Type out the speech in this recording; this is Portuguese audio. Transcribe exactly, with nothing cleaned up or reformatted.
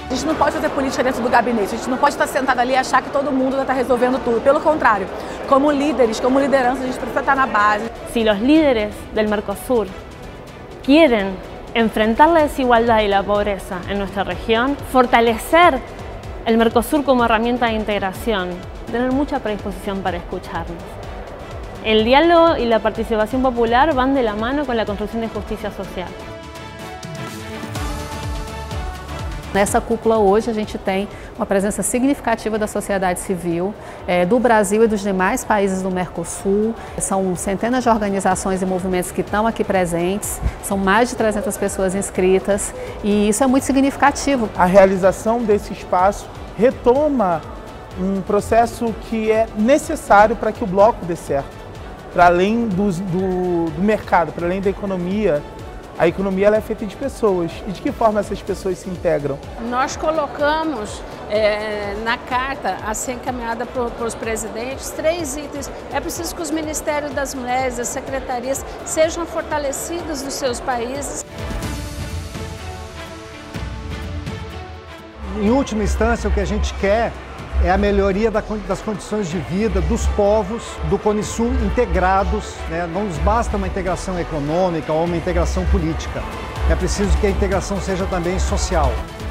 A gente não pode fazer política dentro do gabinete, a gente não pode estar sentado ali e achar que todo mundo está resolvendo tudo. Pelo contrário, como líderes, como liderança, a gente precisa estar na base. Si los líderes del Mercosur quieren enfrentar la desigualdad y la pobreza en nuestra región, fortalecer el Mercosur como herramienta de integración, tener mucha predisposición para escucharnos. El diálogo y la participación popular van de la mano con la construcción de justicia social. Nessa cúpula hoje a gente tem uma presença significativa da sociedade civil, é, do Brasil e dos demais países do Mercosul. São centenas de organizações e movimentos que estão aqui presentes, são mais de trezentas pessoas inscritas e isso é muito significativo. A realização desse espaço retoma um processo que é necessário para que o bloco dê certo, para além do, do, do mercado, para além da economia. A economia ela é feita de pessoas. E de que forma essas pessoas se integram? Nós colocamos é, na carta a ser encaminhada para os presidentes três itens. É preciso que os ministérios das mulheres, as secretarias, sejam fortalecidos nos seus países. Em última instância, o que a gente quer é a melhoria das condições de vida dos povos do Cone Sul integrados, né? Não nos basta uma integração econômica ou uma integração política. É preciso que a integração seja também social.